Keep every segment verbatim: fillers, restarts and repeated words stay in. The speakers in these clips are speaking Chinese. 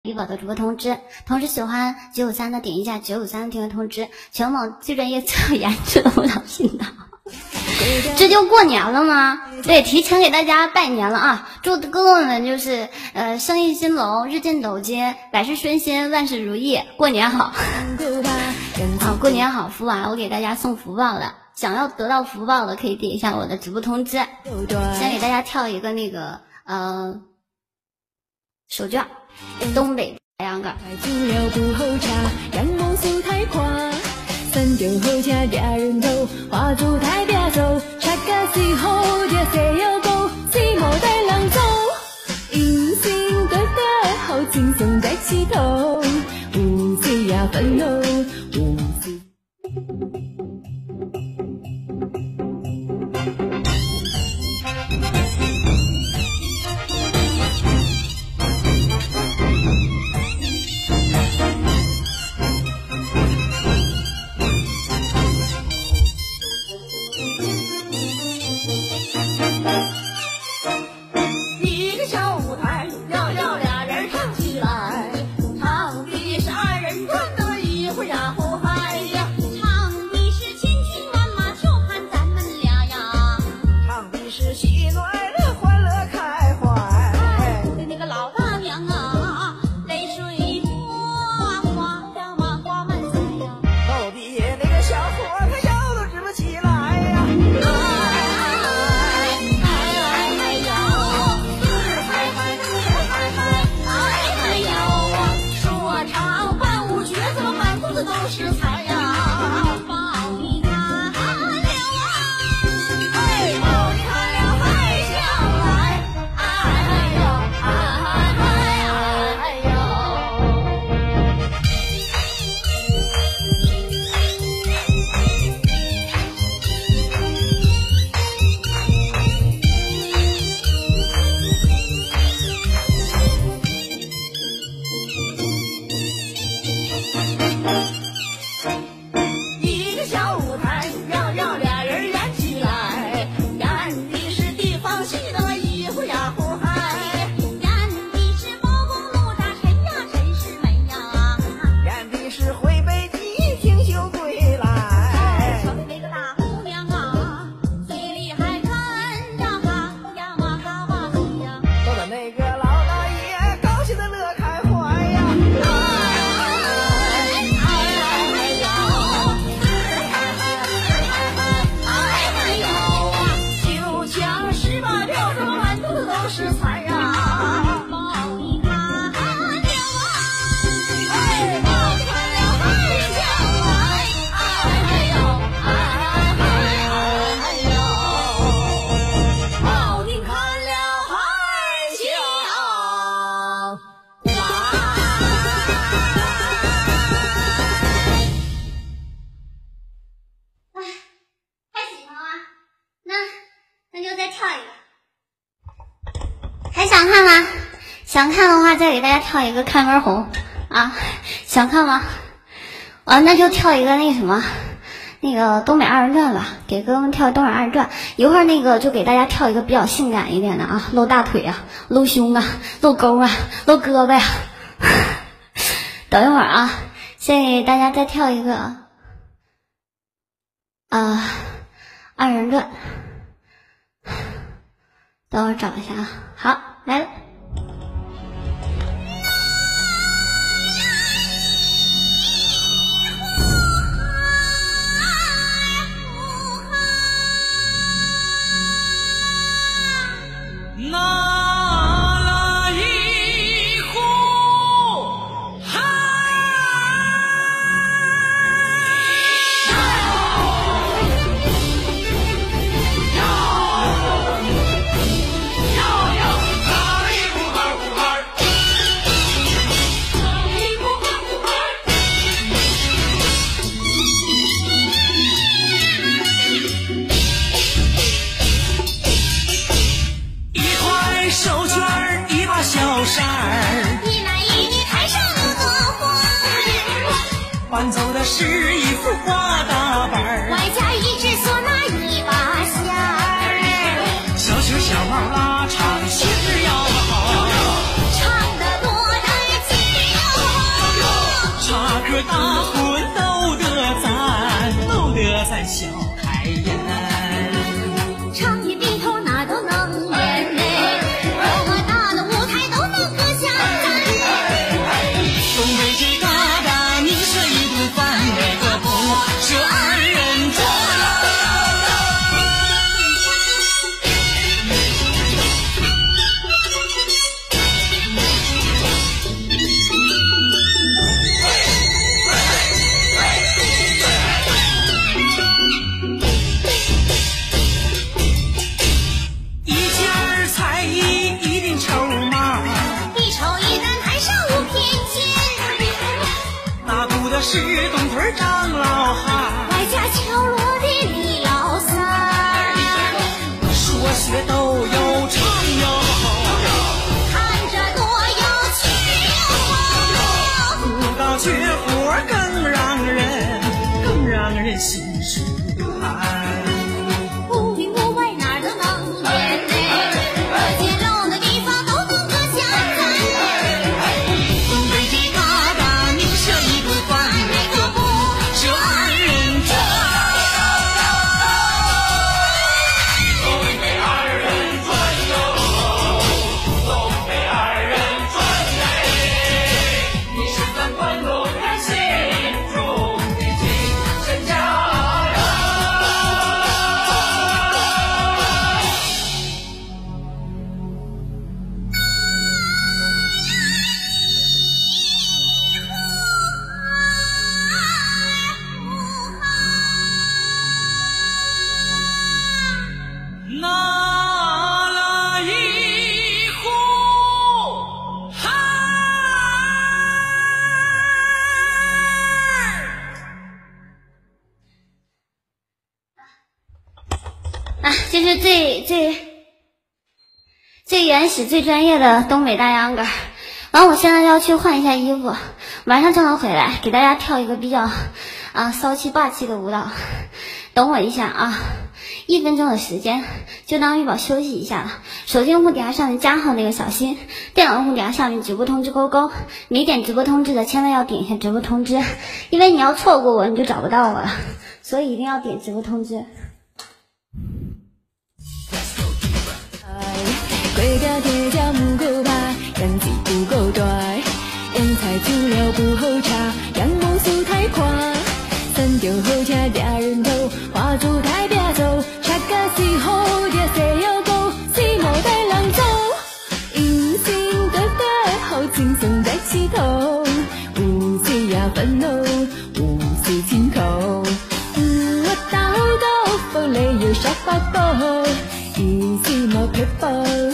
医保的主播通知，同时喜欢九五三的点一下九五三的订阅通知，全网最专业最有颜值的舞蹈频道。这就过年了吗？对，提前给大家拜年了啊！祝哥哥们就是呃生意兴隆，日进斗金，百事顺心，万事如意，过年好！好，过年好，福娃，我给大家送福报了。想要得到福报的，可以点一下我的直播通知。先给大家跳一个那个呃手绢，东北白羊杆。三条好车抓人头，花烛台抓走，恰甲是好着西药膏，四无带人走，人生短短，好轻松在起头，有事也烦恼，有事。想看的话，再给大家跳一个看根红啊！想看吗？啊，那就跳一个那什么，那个东北二人转吧，给哥哥们跳东北二人转。一会儿那个就给大家跳一个比较性感一点的啊，露大腿啊，露胸啊，露沟啊，露胳膊呀、啊。等一会儿啊，先给大家再跳一个啊、呃、二人转。等会儿找一下啊，好，来了。 伴奏的是一幅画大板儿， 外加一只唢呐一把弦儿， 小曲小帽拉唱戏儿要好， 唱得多带劲。 笑开颜。 唱一鼻头那都能演嘞，多么大的舞台都能歌相赞。 东北这旮瘩，你是一顿饭，那个不是二人转。一件儿才艺一定筹码， 一筹一单台上无偏见， 打鼓的是东屯张老汉， 外加敲锣的李老三儿， 说学逗有唱有吼， 看着多有趣哟。 舞蹈绝活更让人更让人心舒坦。 无里无外哪儿都能演嘞，可见肉的地方都能歌相赞。 东北这旮瘩，你是一顿饭，那个不是二人转。东北二人转哟，东北二人转嘞，你是咱关东人心中的精神家呀。拿了一壶海啊，这是最最最原始、最专业的东北大秧歌。完，我现在要去换一下衣服，晚上正好回来，给大家跳一个比较啊骚气霸气的舞蹈。等我一下啊，一分钟的时间，就当玉宝休息一下了。手机用户底下上面加号那个小心，电脑用户底下上面直播通知勾勾，没点直播通知的千万要点一下直播通知，因为你要错过我你就找不到我了，所以一定要点直播通知。 贵家铁匠不够大，样子不够大，洋菜煮料不好炒，羊毛素太宽，三条好车俩人头，花烛太别走，恰个是好的西药膏，是无带人走，人生短短好轻松在起头，有时也烦恼，有时轻口，嗯，我兜兜风里有小宝宝，一时无撇步。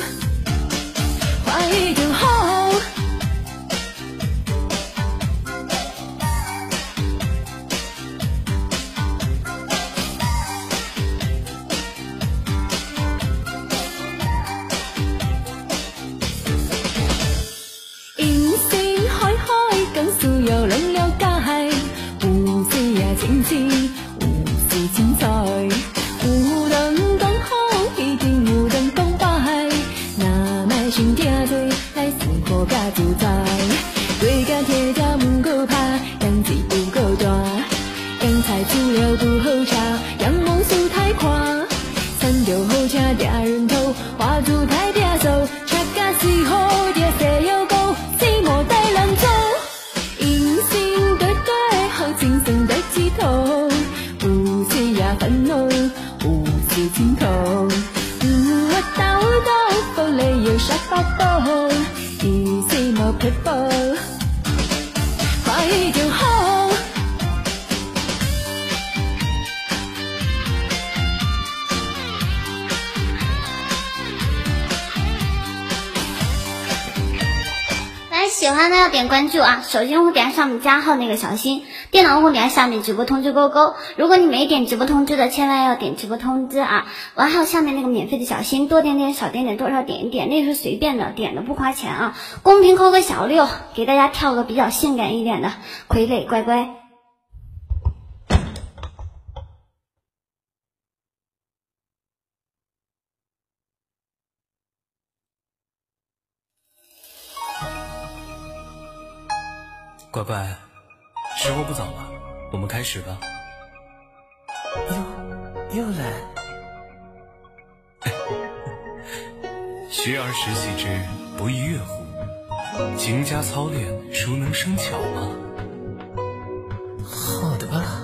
快就好，人生海海更需要人了解，有时也清醒，有时精彩，有人讲好，一定有人讲歹。心痛多，来生活较自在。贵家铁匠不够拍，样子不够大。洋菜煮料不好炒，羊毛素太宽。三条好车俩人头，花烛太别走，恰甲是好的西药膏，是无带人走。人生短短好轻松在起头，有时也烦恼，有时轻头。嗯，我兜兜风里有小宝宝，一时无撇步，快就好。 来，喜欢的要点关注啊！手机用户点上面加号那个小心，电脑用户点下面直播通知勾勾。如果你没点直播通知的，千万要点直播通知啊！完还有下面那个免费的小心，多点点少点点多少点一点，那是随便的，点的不花钱啊！公屏扣个小六，给大家跳个比较性感一点的傀儡乖乖。 乖乖，时候不早了，我们开始吧。哎呦。 又来。学而时习之，不亦说乎？勤加操练，孰能生巧吗？好的吧。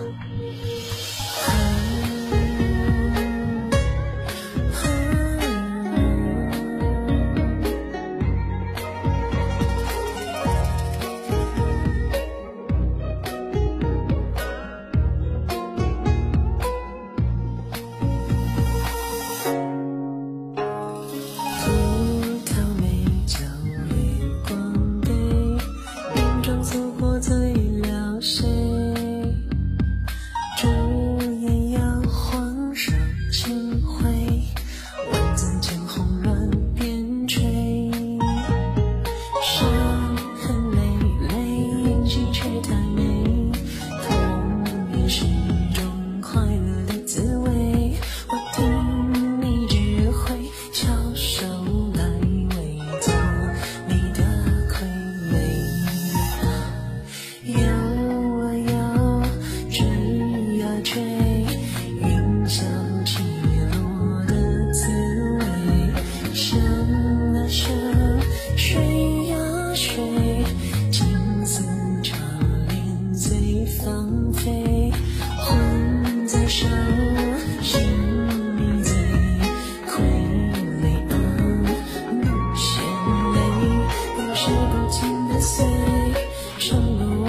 是不停的碎，生路。